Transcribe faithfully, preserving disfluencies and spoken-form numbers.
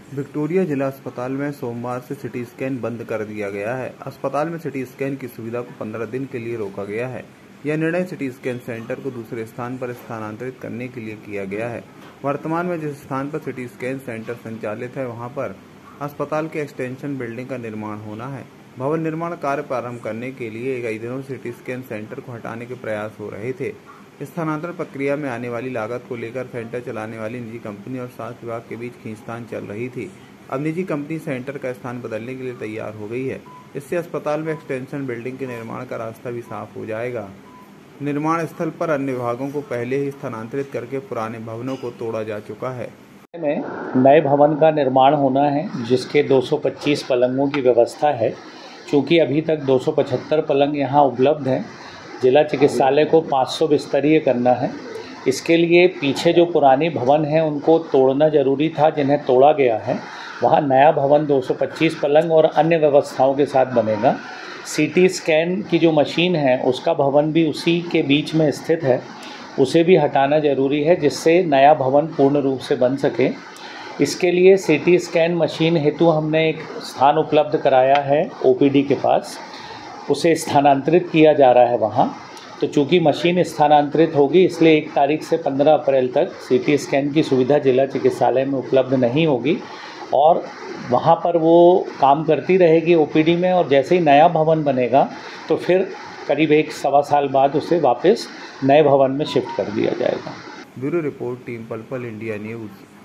Victoria जिला अस्पताल में सोमवार से सिटी स्कैन बंद कर दिया गया है। अस्पताल में सिटी स्कैन की सुविधा को पंद्रह दिन के लिए रोका गया है। यह निर्णय सिटी स्कैन सेंटर को दूसरे स्थान पर स्थानांतरित करने के लिए किया गया है। वर्तमान में जिस स्थान पर सिटी स्कैन सेंटर संचालित है, वहां पर अस्पताल के एक्सटेंशन बिल्डिंग का निर्माण होना है। भवन निर्माण कार्य प्रारंभ करने के लिए कई दिनों से सिटी स्कैन सेंटर को हटाने के प्रयास हो रहे थे। स्थानांतरण प्रक्रिया में आने वाली लागत को लेकर सेंटर चलाने वाली निजी कंपनी और स्वास्थ्य विभाग के बीच खींचतान चल रही थी। अब निजी कंपनी सेंटर का स्थान बदलने के लिए तैयार हो गई है। इससे अस्पताल में एक्सटेंशन बिल्डिंग के निर्माण का रास्ता भी साफ हो जाएगा। निर्माण स्थल पर अन्य विभागों को पहले ही स्थानांतरित करके पुराने भवनों को तोड़ा जा चुका है। में नए भवन का निर्माण होना है, जिसके दो सौ पच्चीस पलंगों की व्यवस्था है। चूँकि अभी तक दो सौ पचहत्तर पलंग यहाँ उपलब्ध हैं, जिला चिकित्सालय को पाँच सौ बिस्तरीय करना है। इसके लिए पीछे जो पुरानी भवन हैं उनको तोड़ना ज़रूरी था, जिन्हें तोड़ा गया है। वहाँ नया भवन दो सौ पच्चीस पलंग और अन्य व्यवस्थाओं के साथ बनेगा। सीटी स्कैन की जो मशीन है उसका भवन भी उसी के बीच में स्थित है, उसे भी हटाना ज़रूरी है, जिससे नया भवन पूर्ण रूप से बन सके। इसके लिए सीटी स्कैन मशीन हेतु हमने एक स्थान उपलब्ध कराया है ओपीडी के पास, उसे स्थानांतरित किया जा रहा है वहाँ। तो चूँकि मशीन स्थानांतरित होगी, इसलिए एक तारीख से पंद्रह अप्रैल तक सीटी स्कैन की सुविधा जिला चिकित्सालय में उपलब्ध नहीं होगी और वहाँ पर वो काम करती रहेगी ओपीडी में। और जैसे ही नया भवन बनेगा तो फिर करीब एक सवा साल बाद उसे वापस नए भवन में शिफ्ट कर दिया जाएगा। ब्यूरो रिपोर्ट, टीम पल पल इंडिया न्यूज़।